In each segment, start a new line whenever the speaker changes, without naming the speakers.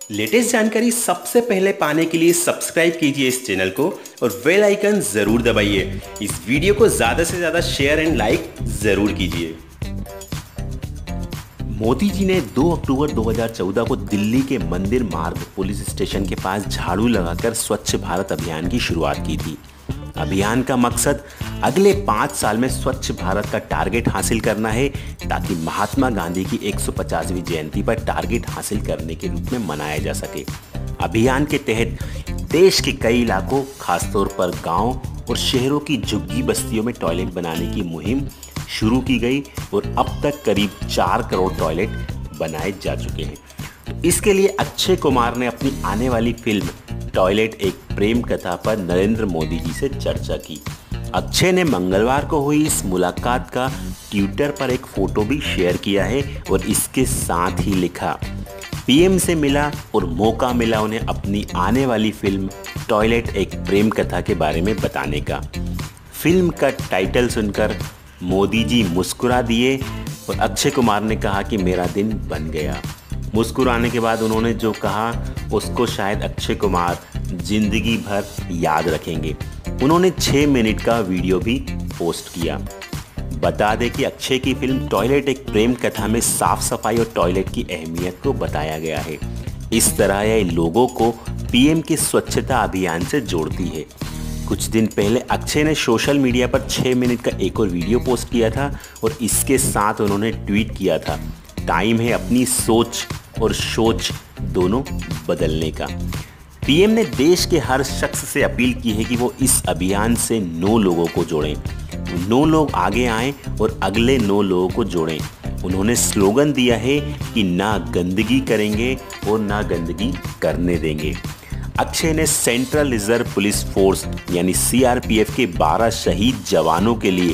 Latest जानकारी सबसे पहले पाने के लिए सब्सक्राइब कीजिए इस चैनल को और बेल आइकन जरूर दबाइए। इस वीडियो को ज्यादा से ज्यादा शेयर एंड लाइक जरूर कीजिए। मोदी जी ने 2 अक्टूबर 2014 को दिल्ली के मंदिर मार्ग पुलिस स्टेशन के पास झाड़ू लगाकर स्वच्छ भारत अभियान की शुरुआत की थी। अभियान का मकसद अगले 5 साल में स्वच्छ भारत का टारगेट हासिल करना है, ताकि महात्मा गांधी की 150वीं जयंती पर टारगेट हासिल करने के रूप में मनाया जा सके। अभियान के तहत देश के कई इलाकों, खासतौर पर गांव और शहरों की झुग्गी बस्तियों में टॉयलेट बनाने की मुहिम शुरू की गई और अब तक करीब 4 करोड़ टॉयलेट बनाए जा चुके हैं। तो इसके लिए अक्षय कुमार ने अपनी आने वाली फिल्म टॉयलेट एक प्रेम कथा पर नरेंद्र मोदी जी से चर्चा की। अक्षय ने मंगलवार को हुई इस मुलाकात का ट्विटर पर एक फोटो भी शेयर किया है और इसके साथ ही लिखा, पीएम से मिला और मौका मिला उन्हें अपनी आने वाली फिल्म टॉयलेट एक प्रेम कथा के बारे में बताने का। फिल्म का टाइटल सुनकर मोदी जी मुस्कुरा दिए और अक्षय कुमार ने कहा कि मेरा दिन बन गया। मुस्कुराने के बाद उन्होंने जो कहा उसको शायद अक्षय कुमार जिंदगी भर याद रखेंगे। उन्होंने 6 मिनट का वीडियो भी पोस्ट किया। बता दें कि अक्षय की फिल्म टॉयलेट एक प्रेम कथा में साफ सफाई और टॉयलेट की अहमियत को बताया गया है। इस तरह यह लोगों को पीएम के स्वच्छता अभियान से जोड़ती है। कुछ दिन पहले अक्षय ने सोशल मीडिया पर 6 मिनट का एक और वीडियो पोस्ट किया था और इसके साथ उन्होंने ट्वीट किया था, टाइम है अपनी सोच और सोच दोनों बदलने का। पीएम ने देश के हर शख्स से अपील की है कि वो इस अभियान से 9 लोगों को जोड़ें। 9 लोग आगे आएं और अगले 9 लोगों को जोड़ें। उन्होंने स्लोगन दिया है कि ना गंदगी करेंगे और ना गंदगी करने देंगे। अक्षय ने सेंट्रल रिजर्व पुलिस फोर्स यानी सीआरपीएफ के 12 शहीद जवानों के लिए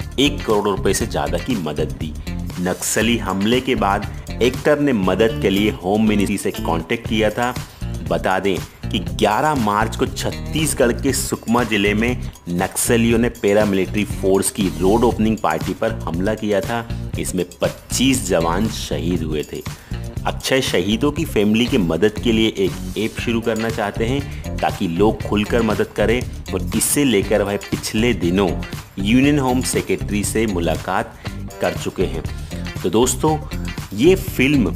1 करोड़ रुपए से ज़्यादा की मदद दी। नक्सली हमले के बाद एक्टर ने मदद के लिए होम मिनिस्ट्री से कांटेक्ट किया था। बता दें कि 11 मार्च को छत्तीसगढ़ के सुकमा जिले में नक्सलियों ने पैरामिलिट्री फोर्स की रोड ओपनिंग पार्टी पर हमला किया था। इसमें 25 जवान शहीद हुए थे। अक्षय शहीदों की फैमिली की मदद के लिए एक ऐप शुरू करना चाहते हैं, ताकि लोग खुलकर मदद करें और इसे लेकर वह पिछले दिनों यूनियन होम सेक्रेटरी से मुलाकात कर चुके हैं। तो दोस्तों, ये फिल्म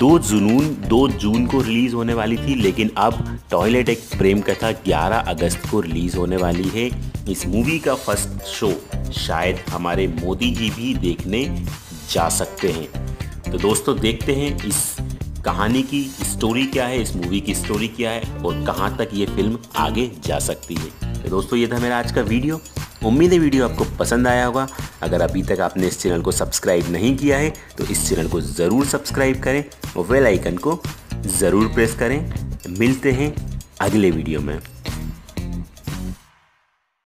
2 जून को रिलीज़ होने वाली थी, लेकिन अब टॉयलेट एक प्रेम कथा 11 अगस्त को रिलीज़ होने वाली है। इस मूवी का फर्स्ट शो शायद हमारे मोदी जी भी देखने जा सकते हैं। तो दोस्तों, देखते हैं इस कहानी की स्टोरी क्या है, इस मूवी की स्टोरी क्या है और कहां तक ये फिल्म आगे जा सकती है। तो दोस्तों, ये था मेरा आज का वीडियो। उम्मीद है वीडियो आपको पसंद आया होगा। अगर अभी तक आपने इस चैनल को सब्सक्राइब नहीं किया है तो इस चैनल को ज़रूर सब्सक्राइब करें और बेल आइकन को ज़रूर प्रेस करें। मिलते हैं अगले वीडियो में।